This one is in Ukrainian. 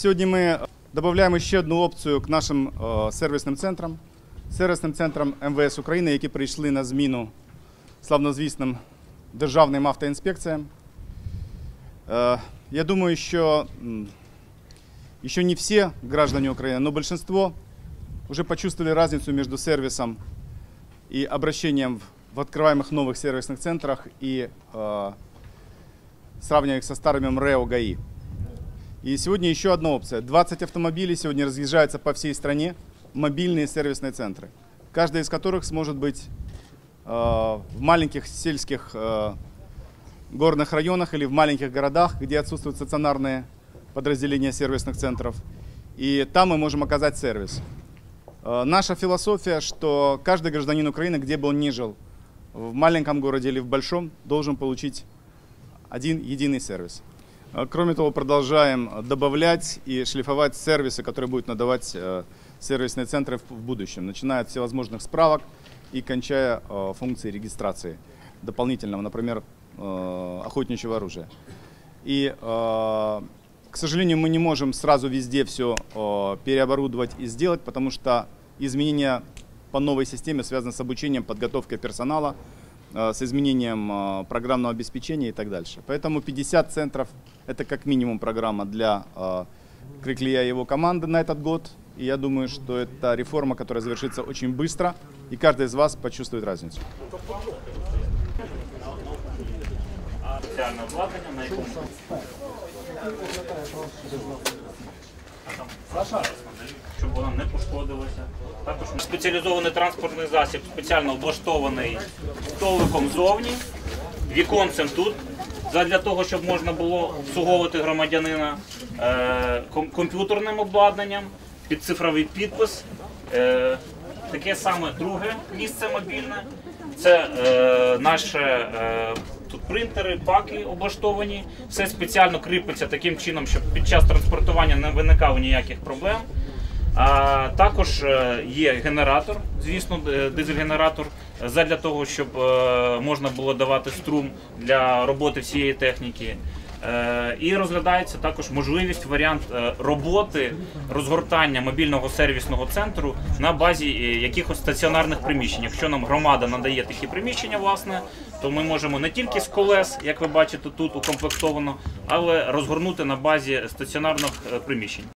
Сьогодні ми додаємо ще одну опцію к нашим сервісним центрам МВС України, які прийшли на зміну славнозвісним державним автоінспекціям. Я думаю, что еще не все граждане Украины, но большинство уже почувствовали разницу между сервисом и обращением в открываемых новых сервисных центрах и сравнивая их со старыми МРЭО ГАИ. И сегодня еще одна опция. 20 автомобилей сегодня разъезжаются по всей стране, мобильные сервисные центры, каждый из которых сможет быть в маленьких сельских горных районах или в маленьких городах, где отсутствуют стационарные подразделения сервисных центров. И там мы можем оказать сервис. Наша философия, что каждый гражданин Украины, где бы он ни жил, в маленьком городе или в большом, должен получить один единый сервис. Кроме того, продолжаем добавлять и шлифовать сервисы, которые будут надавать сервисные центры в будущем, начиная от всевозможных справок и кончая функцией регистрации дополнительного, например, охотничьего оружия. И, к сожалению, мы не можем сразу везде все переоборудовать и сделать, потому что изменения по новой системе связаны с обучением, подготовкой персонала, с изменением программного обеспечения и так дальше. Поэтому 50 центров – это как минимум программа для Криклия и его команды на этот год. И я думаю, что это реформа, которая завершится очень быстро, и каждый из вас почувствует разницу. Спеціальне обладнання, на якому щоб вона не пошкодилася. Також спеціалізований транспортний засіб, спеціально облаштований столиком ззовні, віконцем тут, для того, щоб можна було обслуговувати громадянина, комп'ютерним обладнанням, під цифровий підпис. Таке саме друге місце мобільне. Це наше тут принтери, паки облаштовані. Все спеціально кріпиться таким чином, щоб під час транспортування не виникало ніяких проблем. Також є генератор, звісно, дизель-генератор, для того, щоб можна було давати струм для роботи всієї техніки. І розглядається також можливість, варіант роботи, розгортання мобільного сервісного центру на базі якихось стаціонарних приміщень. Якщо нам громада надає такі приміщення, власне, то ми можемо не тільки з колес, як ви бачите тут укомплектовано, але розгорнути на базі стаціонарних приміщень.